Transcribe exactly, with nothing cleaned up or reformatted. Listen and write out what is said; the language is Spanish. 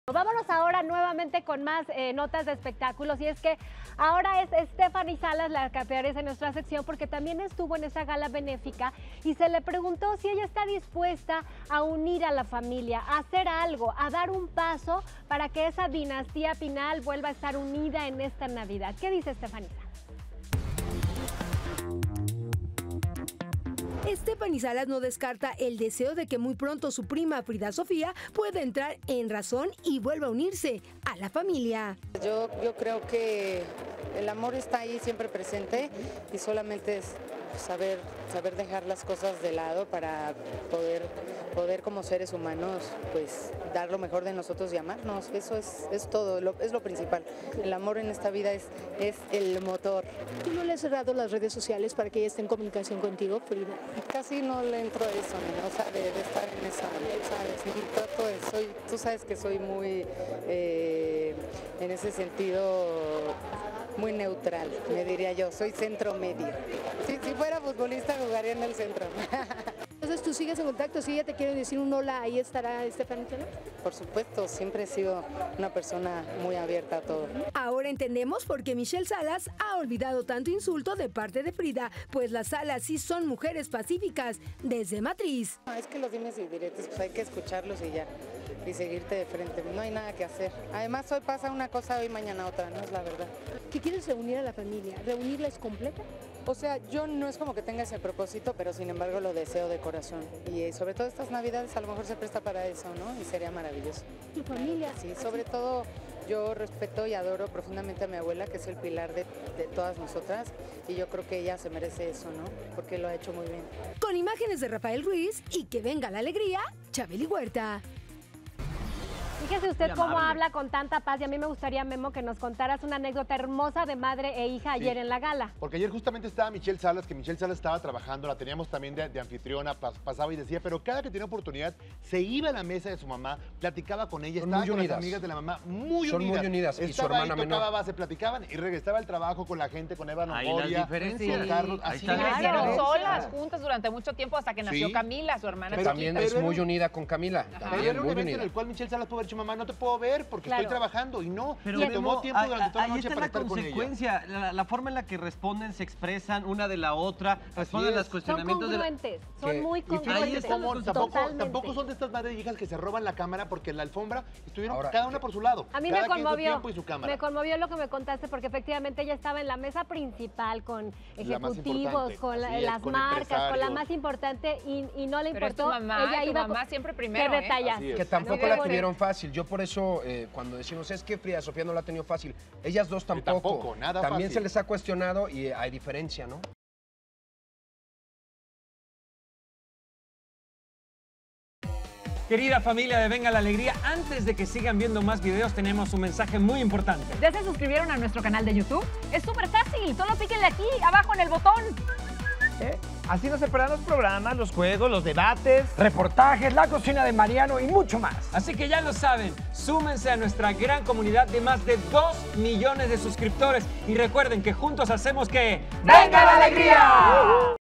Vámonos ahora nuevamente con más eh, notas de espectáculos, y es que ahora es Stephanie Salas la que aparece en nuestra sección porque también estuvo en esa gala benéfica y se le preguntó si ella está dispuesta a unir a la familia, a hacer algo, a dar un paso para que esa dinastía Pinal vuelva a estar unida en esta Navidad. ¿Qué dice Stephanie Salas? Stephanie Salas no descarta el deseo de que muy pronto su prima Frida Sofía pueda entrar en razón y vuelva a unirse a la familia. Yo, yo creo que el amor está ahí siempre presente y solamente es saber, saber dejar las cosas de lado para poder, poder como seres humanos pues dar lo mejor de nosotros y amarnos. Eso es, es todo, lo, es lo principal. El amor en esta vida es, es el motor. ¿Tú no le has cerrado las redes sociales para que ella esté en comunicación contigo, Frida? Casi no le entro a eso, ¿no? O sea, de, de estar en esa, ¿sabes? No, trato de, soy, tú sabes que soy muy, eh, en ese sentido, muy neutral, me diría yo, soy centro medio. Si, si fuera futbolista jugaría en el centro. Entonces tú sigues en contacto, si ella te quiere decir un hola, ahí estará Stephanie Salas. Por supuesto, siempre he sido una persona muy abierta a todo. Ahora entendemos por qué Michelle Salas ha olvidado tanto insulto de parte de Frida, pues las Salas sí son mujeres pacíficas desde matriz. No, es que los dimes y diretes, pues hay que escucharlos y ya, y seguirte de frente, no hay nada que hacer. Además hoy pasa una cosa, hoy mañana otra, no es la verdad. ¿Qué quieres reunir a la familia? ¿Reunirla es completa? O sea, yo no es como que tenga ese propósito, pero sin embargo lo deseo de corazón. Y eh, sobre todo estas Navidades a lo mejor se presta para eso, ¿no? Y sería maravilloso. ¿Tu familia? Sí, sobre todo yo respeto y adoro profundamente a mi abuela, que es el pilar de, de todas nosotras. Y yo creo que ella se merece eso, ¿no? Porque lo ha hecho muy bien. Con imágenes de Rafael Ruiz y que venga la alegría, Chabeli Huerta. Fíjese usted cómo habla con tanta paz, y a mí me gustaría, Memo, que nos contaras una anécdota hermosa de madre e hija ayer sí. en la gala. Porque ayer justamente estaba Michelle Salas, que Michelle Salas estaba trabajando, la teníamos también de, de anfitriona, pas, pasaba y decía, pero cada que tenía oportunidad se iba a la mesa de su mamá, platicaba con ella, Son estaba muy con unidas. las amigas de la mamá, muy Son unidas. muy unidas. Estaba y su hermana ahí, tocaba menor. base, platicaban y regresaba al trabajo con la gente, con Eva Longoria, Ahí las diferencias. con Carlos. Ahí Así están las Crecieron diferencias. solas, juntas durante mucho tiempo hasta que nació Sí. Camila, su hermana. Que también pero es era muy un- unida con Camila. Ajá. Pero También era un muy evento unida. en el cual Michelle Salas pudo haber dicho, mamá, no te puedo ver porque Claro. estoy trabajando, y no, Pero le tomó Memo, tiempo a- durante toda ahí la noche está para la estar con ella. consecuencia, la, la forma en la que responden, se expresan una de la otra, responden a los es. Son cuestionamientos de la... congruentes, son Que- muy Y fíjate congruentes. cómo tampoco, Totalmente. tampoco son de estas madres y hijas que se roban la cámara, porque en la alfombra estuvieron Ahora, cada una por su lado. A mí cada me quien su conmovió, tiempo y su cámara. me conmovió lo que me contaste, porque efectivamente ella estaba en la mesa principal con La más ejecutivos, importante, con la- así es, las con marcas, con la empresarios. más importante, y, y no le Pero es tu importó. mamá, ella tu iba mamá con- siempre primero, Qué ¿eh? detallazo. Así es. Que tampoco Así de la bonito. tuvieron fácil. Yo por eso, eh, cuando decimos, es que Frida Sofía no la ha tenido fácil, ellas dos tampoco. tampoco, nada También fácil. se les ha cuestionado y hay diferencia, ¿no? Querida familia de Venga la Alegría, antes de que sigan viendo más videos, tenemos un mensaje muy importante. ¿Ya se suscribieron a nuestro canal de YouTube? Es súper fácil, solo píquenle aquí, abajo en el botón. ¿Eh? Así no se perderán los programas, los juegos, los debates, reportajes, la cocina de Mariano y mucho más. Así que ya lo saben, súmense a nuestra gran comunidad de más de dos millones de suscriptores y recuerden que juntos hacemos que... ¡Venga la alegría!